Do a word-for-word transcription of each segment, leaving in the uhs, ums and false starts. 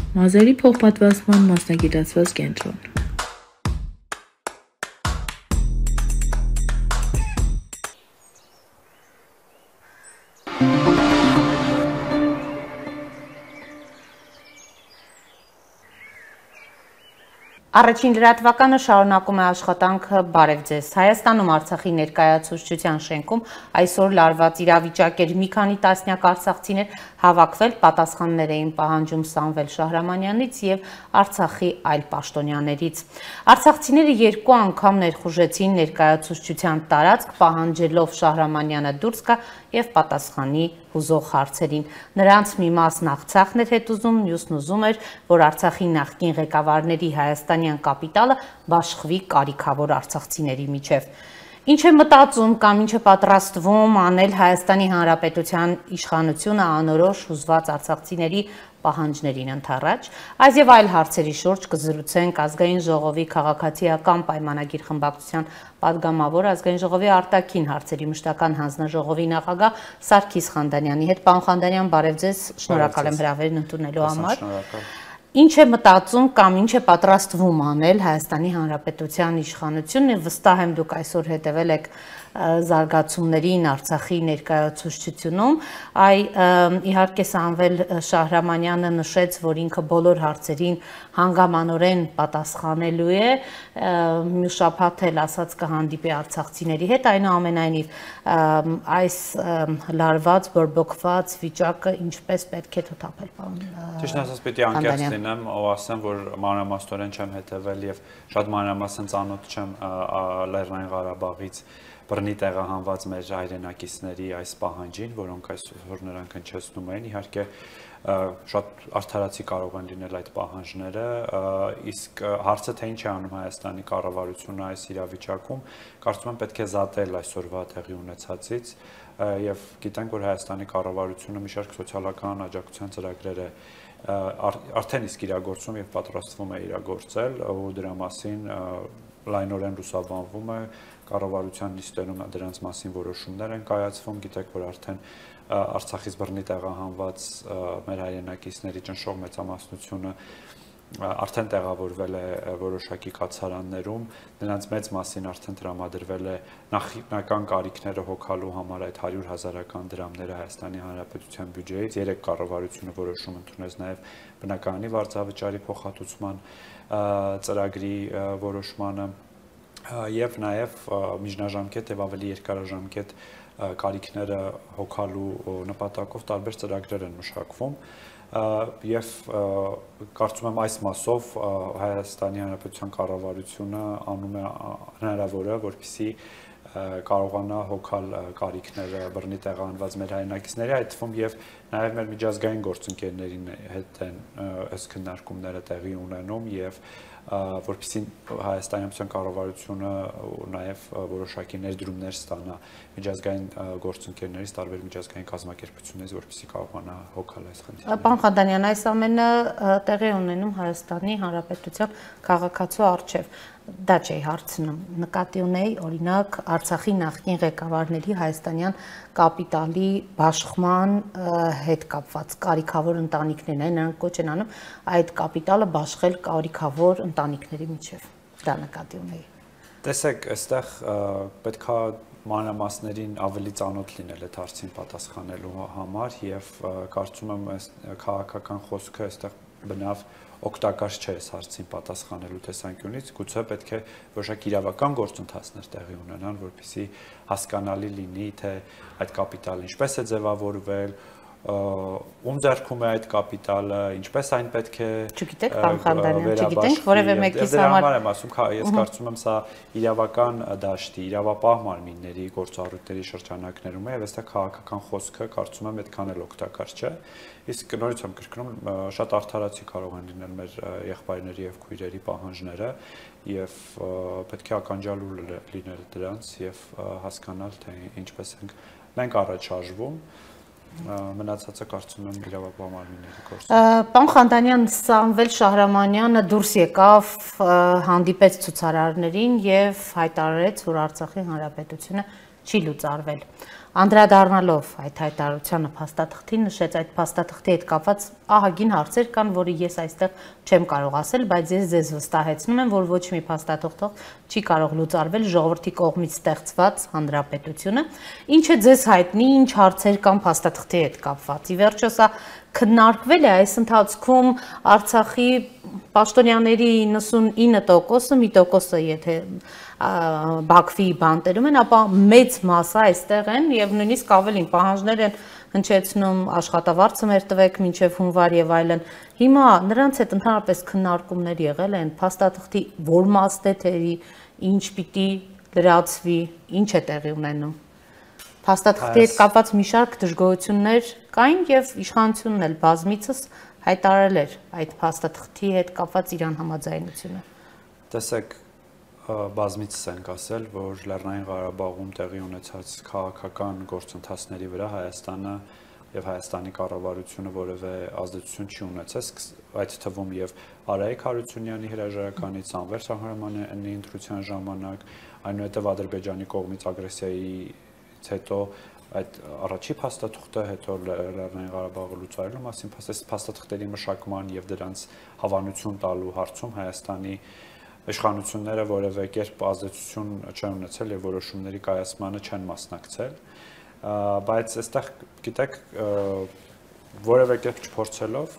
Մազերի փոխպատվաստման մասնագիտացված կենտրոն։ Առաջին լրատվականը շարունակում է աշխատանքը բարև ձեզ։ Հայաստանում Արցախի ներկայացուցչության շենքում այսօր լարված իրավիճակ էր, մի քանի տասնյակ արցախցիներ հավաքվել, պատասխաններ էին պահանջում Սամվել Շահրամանյանից եւ Արցախի այլ պաշտոնյաներից։ Արցախցիները երկու անգամ ներխուժեցին ներկայացուցչության տարածք, պահանջելով Շահրամանյանը դուրս գա եւ պատասխանի հուզող հարցերին։ Նրանց մի մասն Արցախն էր հետ ուզում, մյուսն ուզում էր, որ Արցախի նախկին ղեկավարների հայաստանյան կապիտալը բաշխվի կարիքավոր արցախցիների միջև։ Ինչ է մտածում կամ ինչ է պատրաստվում անել Հայաստանի Հանրապետության իշխանությունը անորոշ հուզված արցախցիների պահանջներին ընդառաջ, այս եւ այլ հարցերի շուրջ կզրուցենք Ազգային ժողովի քաղաքացիական պայմանագիր խմբակցության պատգամավոր Ազգային ժողովի արտաքին հարցերի մշտական հանձնաժողովի նախագահ Սարգիս Խանդանյանի հետ։ Պարոն Խանդանյան, բարև ձեզ, շնորհակալ եմ հրավերն ընդունելու համար։ Ինչ է մտածում կամ ինչ է պատրաստվում անել Հայաստանի Հանրապետության իշխանությունը, վստահ եմ դուք այսօր հետևել եք զարգացումներին Արցախի ներկայացուցչությունում, այ իհարկե Սամվել Շահրամանյանը նշեց, որ ինքը բոլոր հարցերին հանգամանորեն պատասխանելու է, մյուս շաբաթ էլ ասաց կհանդիպի արցախցիների հետ, այնուամենայնիվ այս լարված, բորբոքված վիճակը ինչպես պետք է թոթափել, պարոն։ Ճիշտ ասած, պիտի անկեղծ լինեմ, ու ասեմ, որ մանրամասնորեն չեմ հետևել եւ շատ մանրամասն ծանոթ չեմ Լեռնային Ղարաբաղից բռնի տեղահանված մեր հայրենակիցների այս պահանջին, որոնք այսօր նրանք հնչեցնում են, իհարկե շատ արդարացի կարող են լինել այդ պահանջները, իսկ հարցը թե ինչ է անում Հայաստանի կառավարությունը այս իրավիճակում, կարծում եմ պետք է զատել այսօրվա տեղի ունեցածից եւ գիտենք, որ Հայաստանի կառավարությունը մի շարք սոցիալական աջակցության ծրագրեր է արդեն իսկ իրագործում եւ պատրաստվում է իրագործել, ու դրա մասին լայնորեն լուսաբանվում է կառավարության նիստերում դրանց մասին որոշումներ են կայացվում, գիտեք, որ արդեն Արցախից բռնի տեղահանված մեր հայրենակիցների ճնշող մեծամասնությունը արդեն տեղավորվել է որոշակի կացարաններում, նրանց մեծ մասին արդեն տրամադրվել է նախնական կարիքները հոգալու համար այդ հարյուր հազարական դրամները Հայաստանի Հանրապետության բյուջեից, երեք կառավարությունը որոշում ընդունեց նաև բնակարանի վարձավճարի փոխհատուցման ծրագրի որոշմանը եւ նաեւ միջնաժամկետ եւ ավելի երկարաժամկետ կարիքները հոգալու նպատակով տարբեր ծրագրեր են մշակվում եւ կարծում եմ այս մասով Հայաստանի Հանրապետության կառավարությունը անում է հնարավորը, որպեսզի կարողանա հոգալ կարիքները բռնի տեղահանված մեր հայրենակիցների, այդ թվում եւ նաեւ մեր միջազգային գործընկերների հետ են այս քննարկումները տեղի ունենում եւ որպեսզի Հայաստանի Հանրապետության կառավարությունը նաև որոշակի ներդրումներ ստանա միջազգային գործընկերներից, տարբեր միջազգային կազմակերպություններից, որպեսզի կարողանա հոգալ այս խնդիրը։ Պարոն Խանդանյան, այս ամենը տեղի ունենում Հայաստանի Հանրապետության քաղաքացու առջև։ Դա չէի հարցնում, նկատի ունեի օրինակ Արցախի նախկին ղեկավարների հայաստանյան կապիտալի բաշխման հետ կապված կարիքավոր ընտանիքներն են, նրանք կոչ են անում այդ կապիտալը բաշխել կարիքավոր ընտանիքների միջև։ Դա նկատի ունեի։ Տեսեք, այստեղ պետք է մանրամասներին ավելի ծանոթ լինել այդ հարցին պատասխանելու համար եւ կարծում եմ այս քաղաքական խոսքը այստեղ բնավ օգտակար չէ այս հարցին պատասխանելու տեսանկյունից, գուցե պետք է որոշակի իրավական գործընթացներ տեղի ունենան, որպեսզի հասկանալի լինի, թե այդ կապիտալը ինչպես է ձևավորվել, ում ձեռքում է այդ կապիտալը, ինչպես այն պետք է Չգիտեք, պարոն Խանդանյան, չգիտենք, որևէ մեկիս համար։ Դրա համար եմ ասում, ես կարծում եմ սա իրավական դաշտի, իրավապահ մարմինների գործառույթների շրջանակներում է եւ այստեղ քաղաքական խոսքը կարծում եմ այդքան էլ օգտակար չէ։ Իսկ նորից եմ կրկնում, շատ արդարացի կարող են լինել մեր եղբայրների եւ քույրերի պահանջները եւ պետք է ականջալու լինել դրանց եւ հասկանալ, թե ինչպես ենք մենք առաջ շարժվում։ Մնացածը կարծում եմ իրավապահ մարմինների գործը։ Պարոն Խանդանյան, Սամվել Շահրամանյանը դուրս եկավ, հանդիպեց ցուցարարներին եւ հայտարարեց, որ Արցախի Հանրապետությունը չի լուծարվել։ Անդրադառնալով այդ հայտարարությանը փաստաթղթին նշեց այդ փաստաթղթի հետ կապված ահագին հարցեր կան, որը ես այստեղ չեմ կարող ասել, բայց ես ձեզ վստահեցնում եմ, որ ոչ մի փաստաթղթով չի կարող լուծարվել ժողովրդի կողմից ստեղծված հանրապետությունը, ինչը ձեզ հայտնի, ինչ հարցեր կան փաստաթղթի հետ կապված։ Ի վերջո սա քննարկվել է այս ընթացքում Արցախի պաշտոնյաների իննսունինը տոկոսը, մի տոկոսը եթե Բաքվի բանտերում են, ապա մեծ մասը այստեղ են եւ նույնիսկ ավելին պահանջներ են հնչեցնում աշխատավարձը մեր տվեք մինչեւ հունվար եւ այլն։ Հիմա նրանց հետ ընդհանրապես քննարկումներ եղել են փաստաթղթի որ մասնետերի, ինչ պիտի լրացվի, ինչ է տեղի ունենում։ Փաստաթղթի հետ կապված մի շարք դժգոհություններ կային եւ իշխանությունն էլ բազմիցս հայտարարել էր այդ փաստաթղթի հետ կապված իրան համաձայնությունը։ Տեսեք, բազմիցս ենք ասել, որ Լեռնային Ղարաբաղում տեղի ունեցած քաղաքական գործընթացների վրա Հայաստանը եւ Հայաստանի կառավարությունը որևէ ազդեցություն չի ունեցել, այդ թվում եւ Արայիկ Հարությունյանի հրաժարականից, Անվեր Սահարամյանի ընտրության ժամանակ, այնուհետեւ Ադրբեջանի կողմից ագրեսիայից հետո այդ առաջի փաստաթղթը, հետո Լեռնային Ղարաբաղը լուծարելու մասին փաստաթղթերի մշակման եւ դրանց հավանություն տալու հարցում Հայաստանի իշխանությունները որևէ կերպ ազդեցություն չեն ունեցել եւ որոշումների կայացմանը չեն մասնակցել, բայց այստեղ գիտեք որևէ կերպ չփորձելով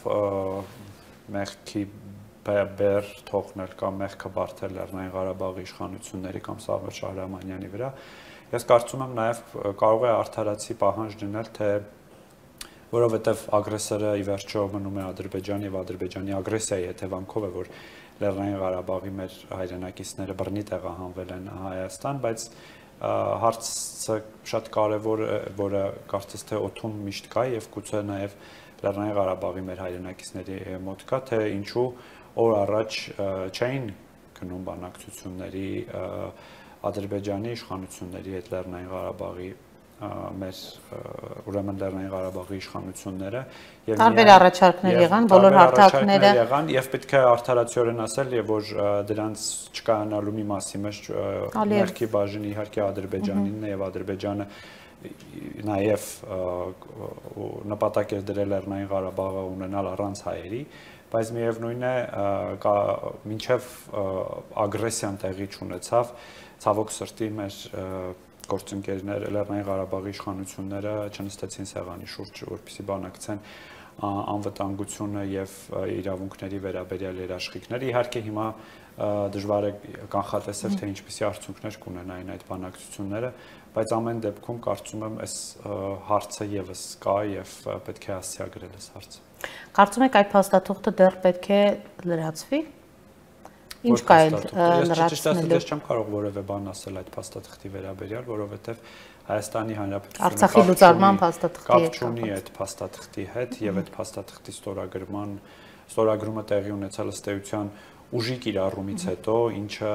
մեղքի բեր թողնել կամ մեղքը բարթել Լեռնային Ղարաբաղի իշխանությունների կամ Սաղեր Շահրամանյանի վրա, ես կարծում եմ նաեւ կարող է արդարացի պահանջ լինել, թե որովհետեւ ագրեսորը ի վերջո մնում է Ադրբեջան եւ Ադրբեջանի ագրեսիայի հետևանքով է, որ Լեռնային Ղարաբաղի մեր հայրենակիցները բռնի տեղահանվել են Հայաստան, բայց հարցը շատ կարևոր է, որը կարծես թե օդում միշտ կա եւ գուցե նաեւ Լեռնային Ղարաբաղի մեր հայրենակիցների մոտ կա, թե ինչու օր առաջ չէին գնում բանակցությունների Ադրբեջանի իշխանությունների հետ Լեռնային Ղարաբաղի մեր ուրեմն Լեռնային Ղարաբաղի իշխանությունները եւ տարբեր առաջարկներ եղան, բոլոր հարթակները եղան եւ պետք է արդարացիորեն ասել եւ որ դրանց չկայանալու մի մասի մեջ մեղքի բաժինը իհարկե Ադրբեջանինն է եւ Ադրբեջանը նաեւ նպատակ էր դրել Լեռնային Ղարաբաղը ունենալ առանց հայերի, բայց միևնույն է մինչեւ ագրեսիան տեղի չունեցավ, ցավոք սրտի մեր գործընկերներ Լեռնային Ղարաբաղի իշխանությունները չնստեցին սեղանի շուրջ, որպեսզի բանակցեն անվտանգությունը եւ իրավունքների վերաբերյալ երաշխիքները։ Իհարկե հիմա դժվար է կանխատեսել, թե ինչպիսի արդյունքներ կունենային այդ բանակցությունները, բայց ամեն դեպքում կարծում եմ այս հարցը եւս կա եւ պետք է հասցեագրել այս հարցը։ Կարծում եք այդ փաստաթուղթը դեռ պետք է լրացվի։ Ինչ կա այլ լրացնելու։ Ես չեմ կարող որևէ բան ասել այդ փաստաթղթի վերաբերյալ, որովհետև Հայաստանի Հանրապետությունը Արցախի լուծարման փաստաթղթի հետ կապ չունի այդ փաստաթղթի հետ եւ այդ փաստաթղթի ստորագրման ստորագրումը տեղի ունեցել ըստ էության ուժի կիրառումից հետո, ինչը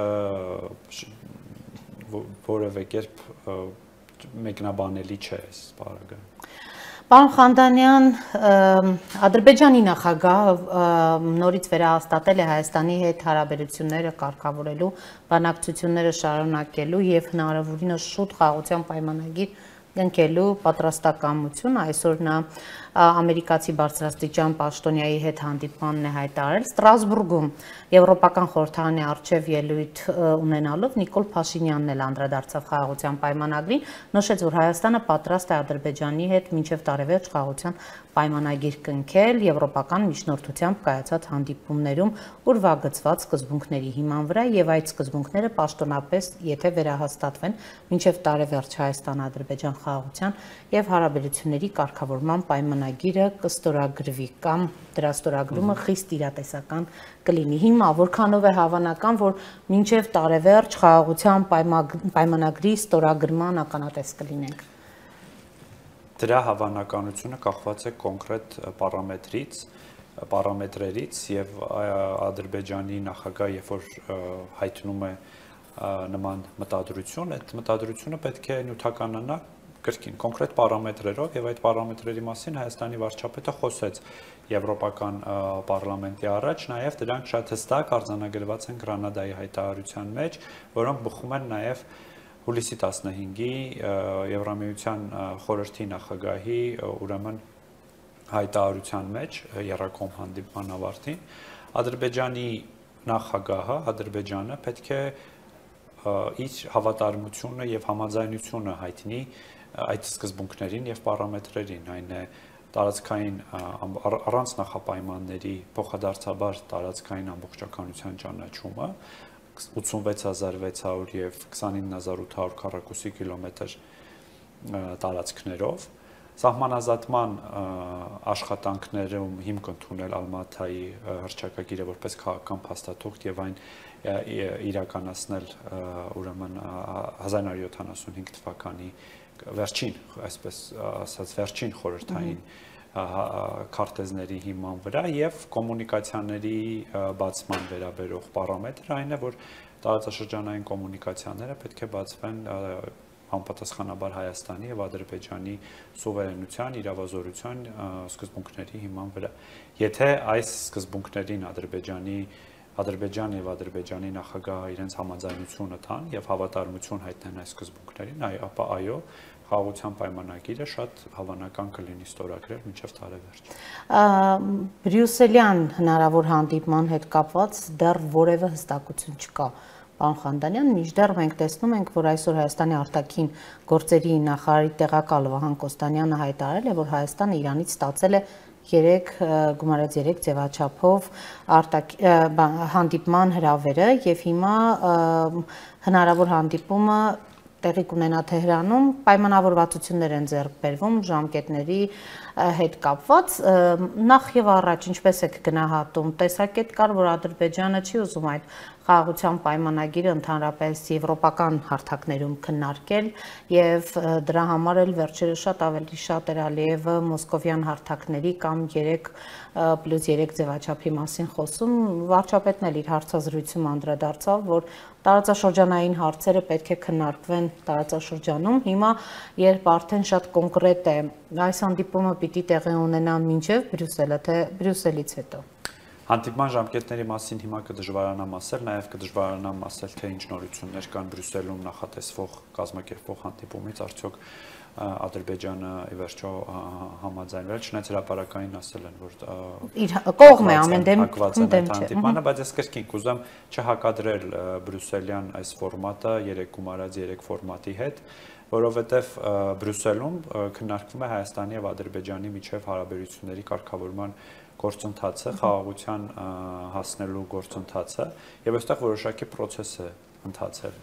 որևէ կերպ մեկնաբանելի չէ այս բառը։ Պարոն Խանդանյան, Ադրբեջանի նախագահ նորից վերահաստատել է Հայաստանի հետ հարաբերությունները կարգավորելու, բանակցությունները շարունակելու եւ հնարավորինս շուտ խաղաղության պայմանագիր կնքելու պատրաստակամություն։ Այսօր նա ամերիկացի բարձրաստիճան պաշտոնյայի հետ հանդիպմանն է հայտարարել Ստրասբուրգում Եվրոպական խորհրդարանի առջև ելույթ ունենալով Նիկոլ Փաշինյանն էլ անդրադարձավ խաղաղության պայմանագրին, նշեց, որ Հայաստանը պատրաստ է Ադրբեջանի հետ մինչև տարեվերջ խաղաղության պայմանագիր կնքել Եվրոպական միջնորդությամբ կայացած հանդիպումներում ուրվագծված սկզբունքների հիման վրա եւ այդ սկզբունքները պաշտոնապես եթե վերահաստատվեն մինչև տարեվերջ Հայաստան-Ադրբեջան խաղաղության եւ հարաբերությունների կարգավորման պայմանագիրը կստորագրվի կամ դրա ստորագրումը խիստ իրատեսական կլինի։ Հիմա որքանով է հավանական, որ մինչև տարեվերջ խաղաղության պայմանագրի ստորագրման ականատես կլինենք։ Դրա հավանականությունը կախված է կոնկրետ պարամետրից, պարամետրերից եւ Ադրբեջանի նախագահ երբ որ հայտնում է նման մտադրություն, այդ մտադրությունը պետք է նյութականանա կրկին կոնկրետ պարամետրերով եւ այդ պարամետրերի մասին Հայաստանի վարչապետը խոսեց Եվրոպական պարլամենտի առաջ, նաեւ դրանք շատ հստակ արձանագրված են Գրանադայի հայտարարության մեջ, որոնք բխում են նաեւ հուլիսի տասնհինգի Եվրամիության խորհրդի նախագահի ուրեմն հայտարարության մեջ եռակողմ հանդիպման ավարտին Ադրբեջանի նախագահը Ադրբեջանը պետք է իր հավատարմությունը եւ համաձայնությունը հայտնի այդ սկզբունքներին եւ պարամետրերին, այն է տարածքային առանց նախապայմանների փոխադարձաբար տարածքային ամբողջականության ճանաչումը ութսունվեց հազար վեց հարյուր եւ քսանինը հազար ութ հարյուր քառակուսի կիլոմետր տարածքներով սահմանազատման աշխատանքներում հիմք ընդունել Ալմաթայի հռչակագիրը որպես քաղաքական փաստաթուղթ եւ այն իրականացնել ուրեմն հազար նույնսուն յոթանասունհինգ թվականի վերջին, այսպես ասած, վերջին խորհրդային քարտեզների հիման վրա եւ կոմունիկացիաների բացման վերաբերող պարամետրը այն է, որ տարածաշրջանային կոմունիկացիաները պետք է բացվեն համապատասխանաբար Հայաստանի եւ Ադրբեջանի սուվերենության, իրավազորության սկզբունքների հիման վրա։ Եթե այս սկզբունքներին Ադրբեջանի Ադրբեջան եւ Ադրբեջանի նախագահը իրենց համաձայնությունը տան եւ հավատարմություն հայտնեն այս սկզբունքներին, ապա այո, խաղաղության պայմանագիրը շատ հավանական կլինի ստորագրել մինչև տարեվերջ։ Բրյուսելյան հնարավոր հանդիպման հետ կապված դեռ որևէ հստակություն չկա։ Պարոն Խանդանյան, մինչդեռ մենք տեսնում ենք, որ այսօր Հայաստանի արտաքին գործերի նախարարի տեղակալ Վահան Կոստանյանը հայտարարել է, որ Հայաստանը Իրանից ստացել է երեք գումարած երեք ձևաչափով հանդիպման հրավերը եւ հիմա հնարավոր հանդիպումը տեղի կունենա Թեհրանում, պայմանավորվածություններ են ձեռք բերվում ժամկետների հետ կապված, նախ եւ առաջ ինչպես եք գնահատում, տեսակետ կար, որ Ադրբեջանը չի ուզում այդ խաղաղության պայմանագիրը ընդհանրապես եվրոպական հարթակներում քննարկել եւ դրա համար էլ վերջերս շատ ավելի շատ էր Ալիևը մոսկովյան հարթակների կամ երեք պլյուս երեք ձևաչափի մասին խոսում, վարչապետն էլ իր հարցազրույցում անդրադարձավ, որ տարածաշրջանային հարցերը պետք է քննարկվեն տարածաշրջանում, հիմա երբ արդեն շատ կոնկրետ է, այս հանդիպումը պիտի տեղի ունենա մինչև Բրյուսելը, թե Բրյուսելից հետո։ Հանդիպման ժամկետների մասին հիմա կդժվարանամ ասել, նաև կդժվարանամ ասել, թե ինչ նորություններ կան Բրյուսելում նախատեսվող կազմակերպվող հանդիպումից, արդյոք Ադրբեջանը ի վերջո համաձայնվել, չնայած հրապարակային ասել են, որ կողմ է ամեն դեմ հանդիպմանը, բայց ես կրկին կուզեմ չհակադրել բրյուսելյան այս ֆորմատը երեք գումարած երեք ֆորմատի հետ, որովհետև Բրյուսելում քննարկվում է Հայաստանի եւ Ադրբեջանի միջև հարաբերությունների կարգավորման գործընթացը, խաղաղության հասնելու գործընթացը եւ այստեղ որոշակի process է ընթացել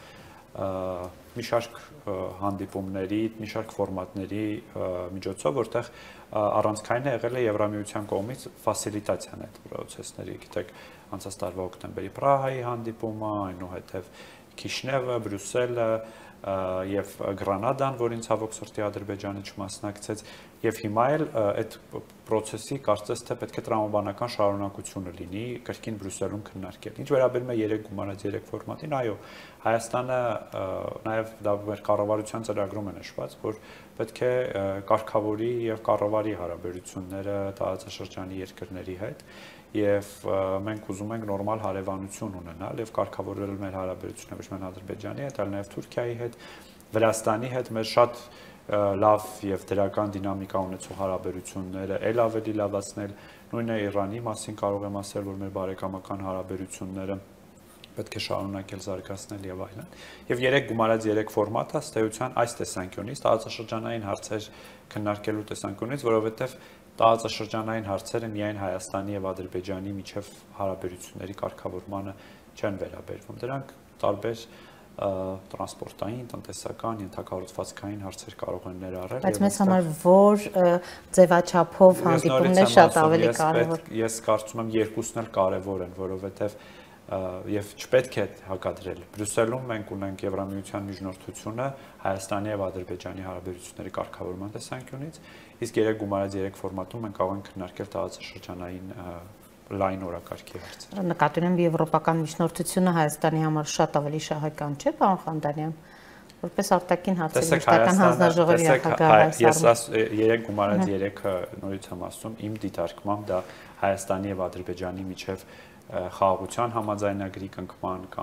մի շարք հանդիպումների, մի շարք ֆորմատների միջոցով, որտեղ առանցքային է եղել է Եվրամիության կողմից ֆասիլիտացիան այդ process-ների, գիտեք, անցած տարվա հոկտեմբերի Պրահայի հանդիպումը, այնուհետև Քիշնևը, Բրյուսելը եւ Գրանադան, որին ցավոք սրտի Ադրբեջանը չմասնակցեց, եւ հիմա էլ այդ process-ի կարծես թե պետք է տրամաբանական շարունակությունը լինի կրկին Բրյուսելում քննարկել։ Ինչ վերաբերում է երեք գումարած երեք ֆորմատին, այո, Հայաստանը նաեւ դա մեր կառավարության ծրագրում է նշված, որ պետք է կարգավորի եւ կառավարի հարաբերությունները տարածաշրջանի երկրների հետ եւ մենք ուզում ենք նորմալ հարևանություն ունենալ եւ կարգավորել մեր հարաբերությունները ոչ միայն Ադրբեջանի հետ, այլ նաեւ Թուրքիայի հետ, Վրաստանի հետ մեր շատ լավ եւ դրական դինամիկա ունեցող հարաբերությունները ել ավելի լավացնել, նույնը Իրանի մասին կարող եմ ասել, որ մեր բարեկամական հարաբերությունները պետք է շարունակել զարգացնել եւ այլն։ Եվ երեք գումարած երեք ֆորմատը ըստ էության այս տեսանկյունից տարածաշրջանային հարցեր քննարկելու տեսանկյունից, որովհետեւ տարածաշրջանային հարցերը միայն Հայաստանի եւ Ադրբեջանի միջև հարաբերությունների կարգավորմանը չեն վերաբերվում։ Դրանք տարբեր տրանսպորտային, տնտեսական, ենթակառուցվածքային հարցեր կարող են ներառել։ Բայց մեզ համար որ ձևաչափով հանդիպումն է շատ ավելի կարևոր։ Ես կարծում եմ երկուսն էլ կարևոր են, որովհետեւ եւ չպետք է հակադրել։ Բրյուսելում մենք ունենք Եվրամիության միջնորդությունը Հայաստանի եւ Ադրբեջանի հարաբերությունների կարգավորման տեսանկյունից, իսկ երեք գումարած երեք ֆորմատում մենք կարող ենք քննարկել տարածաշրջանային լայն օրակարգի հարցեր։ Նկատի ունեմ եվրոպական միջնորդությունը Հայաստանի համար շատ ավելի շահեկան չէ, պարոն Խանդանյան, որպես արտաքին հարցերի մշտական հանձնաժողովի նախագահ Ես երեք գումարած երեքը նորից եմ ասում, իմ դիտարկմամբ դա Հայաստանի եւ Ադրբեջանի միջև խաղաղության համաձայնագրի կնքման կամ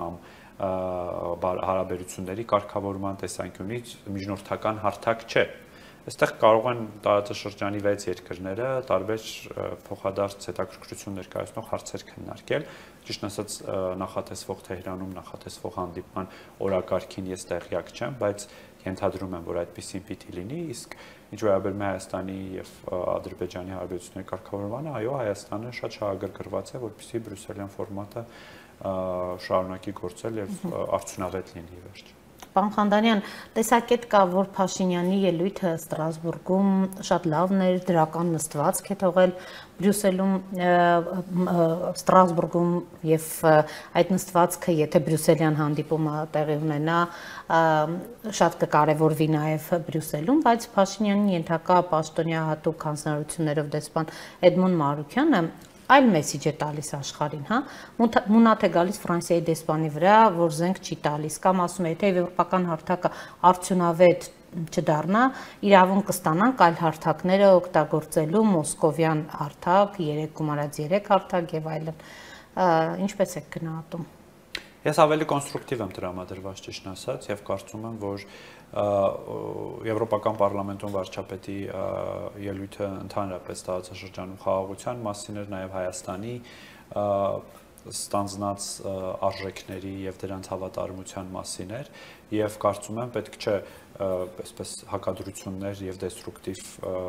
հարաբերությունների կարգավորման տեսանկյունից միջնորդական հարթակ չէ։ Այստեղ կարող են տարածաշրջանի վեց երկրները տարբեր փոխադարձ հետաքրքրություն ներկայացնող հարցեր քննարկել, ճիշտ ասած նախատեսվող Թեհրանում նախատեսվող հանդիպման օրակարգին ես տեղյակ չեմ, բայց ենթադրում եմ, որ այդպեսին պիտի լինի, իսկ ինչ վերաբերում է Հայաստանի եւ Ադրբեջանի հարաբերությունների կարգավորմանը, այո, Հայաստանը շատ շահագրգռված է, որպեսզի բրյուսելյան ֆորմատը շարունակի գործել եւ արդյունավետ լինի ի վերջ։ Պարոն Խանդանյան, տեսակետ կա, որ Փաշինյանի ելույթը Ստրասբուրգում շատ լավն էր, դրական նստվածք է թողել Բրյուսելում, Ստրասբուրգում եւ այդ նստվածքը, եթե բրյուսելյան հանդիպումը տեղի ունենա, շատ կկարևորվի նաեւ Բրյուսելում, բայց Փաշինյանի ենթակա պաշտոնյա հատուկ հանձնարարություններով դեսպան Էդմոն Մարուկյանը այլ մեսիջ է տալիս աշխարհին, հա, մունաթ է գալիս Ֆրանսիայի դեսպանի վրա, որ զենք չի տալիս, կամ ասում է, եթե եվրոպական հարթակը արդյունավետ չդառնա, իրավունք կստանանք այլ հարթակները օգտագործելու, մոսկովյան հարթակ, երեք գումարած երեք հարթակ եւ այլն։ Ինչպես եք գնահատում։ Ես ավելի կոնստրուկտիվ եմ տրամադրված, ճիշտ ասած, եւ կարծում եմ, որ Եվրոպական պարլամենտում վարչապետի ելույթը ընդհանրապես տարածաշրջանում խաղաղության մասին էր, նաև Հայաստանի ստանձնած արժեքների եւ դրանց հավատարմության մասին էր, եւ կարծում եմ պետք չէ այսպես հակադրություններ եւ դեստրուկտիվ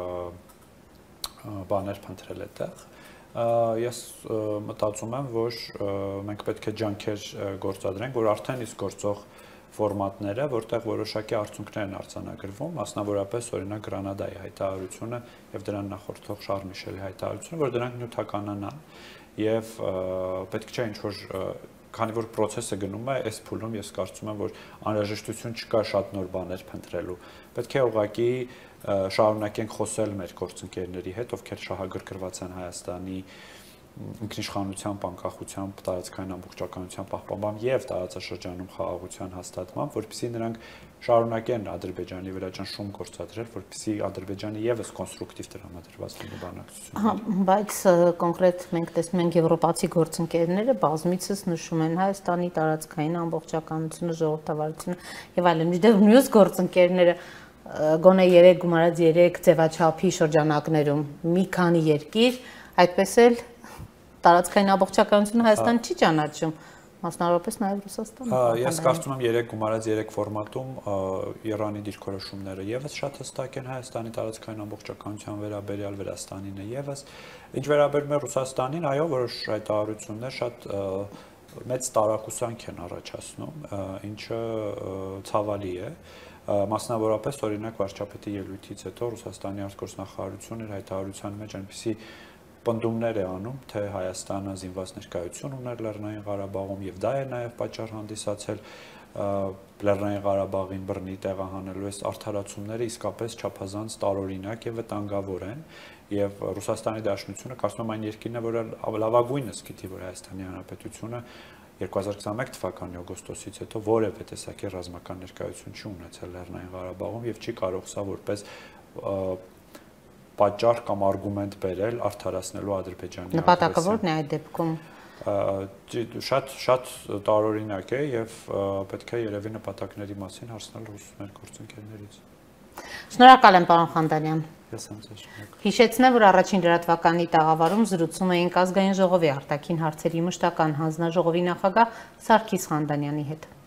բաներ փնտրել այդտեղ։ Ես մտածում եմ, որ մենք պետք է ջանքեր գործադրենք, որ արդեն իսկ գործող ֆորմատները, որտեղ որոշակի արդյունքներ են արձանագրվում, մասնավորապես օրինակ Գրանադայի հայտարարությունը եւ դրան նախորդող Շարլ Միշելի հայտարարությունը, որ դրանք նյութականանան եւ պետք չէ ինչ-որ քանի որ process-ը գնում է, այս փուլում ես կարծում եմ, որ անհրաժեշտություն չկա շատ նոր բաներ փնտրելու։ Պետք է ուղղակի շարունակենք խոսել մեր գործընկերների հետ, ովքեր շահագրգռված են Հայաստանի ինքնիշխանությամբ, անկախությամբ, տարածքային ամբողջականության պահպանմամբ եւ տարածաշրջանում խաղաղության հաստատմամբ, որպեսզի նրանք շարունակեն Ադրբեջանի վրա ճնշում գործադրել, որպեսզի Ադրբեջանը եւս կոնստրուկտիվ տրամադրված լինի բանակցություններին։ Հա, բայց կոնկրետ մենք տեսնում ենք եվրոպացի գործընկերները բազմիցս նշում են Հայաստանի տարածքային ամբողջականությունը, ժողովրդավարությունը եւ այլն։ Միջդեռ մյուս գործընկերները գոնե երեք գումարած երեք ձևաչափի շրջանակներում մի քանի երկիր այդպես էլ տարածքային ամբողջականությունը Հայաստան չի ճանաչում, մասնավորապես նաև Ռուսաստանը։ Ես կարծում եմ երեք գումարած երեք ֆորմատում Իրանի դիրքորոշումները եւս շատ հստակ են Հայաստանի տարածքային ամբողջականության վերաբերյալ, Վրաստանին է եւս։ Ինչ վերաբերում է Ռուսաստանին, այո, որոշ հայտարարություններ շատ մեծ տարակուսանք են առաջացնում, ինչը ցավալի է։ Մասնավորապես օրինակ վարչապետի ելույթից հետո Ռուսաստանի արտգործնախարարությունը իր հայտարարության մեջ այնպիսի պնդումներ է անում, թե Հայաստանը զինված ներկայություն ուներ Լեռնային Ղարաբաղում եւ դա է նաեւ պատճառ հանդիսացել Լեռնային Ղարաբաղին բռնի տեղահանելու այս արդարացումները իսկապես չափազանց տարօրինակ եւ վտանգավոր են եւ Ռուսաստանի Դաշնությունը կարծում եմ այն երկիրն է, որը լավագույնս գիտի, որ Հայաստանի Հանրապետությունը երկու հազար քսաներեք թվականի օգոստոսից հետո որևէ տեսակի ռազմական ներկայություն չի ունեցել Լեռնային Ղարաբաղում եւ չի կարող սա որպես պատճառ կամ արգումենտ բերել արդարացնելու Ադրբեջանի նպատակը ո՞րն է այդ դեպքում։ Շատ շատ տարօրինակ է եւ պետք է երևի նպատակների մասին հարցնել ռուս մեր գործընկերներից։ Շնորհակալ եմ, պարոն Խանդանյան։ Ես եմ ձեզ շնորհակալ։ Հիշեցնեմ, որ առաջին լրատվականի տաղավարում զրուցում էինք ազգային ժողովի արտաքին հարցերի մշտական հանձնաժողովի նախագահ Սարգիս Խանդանյանի հետ։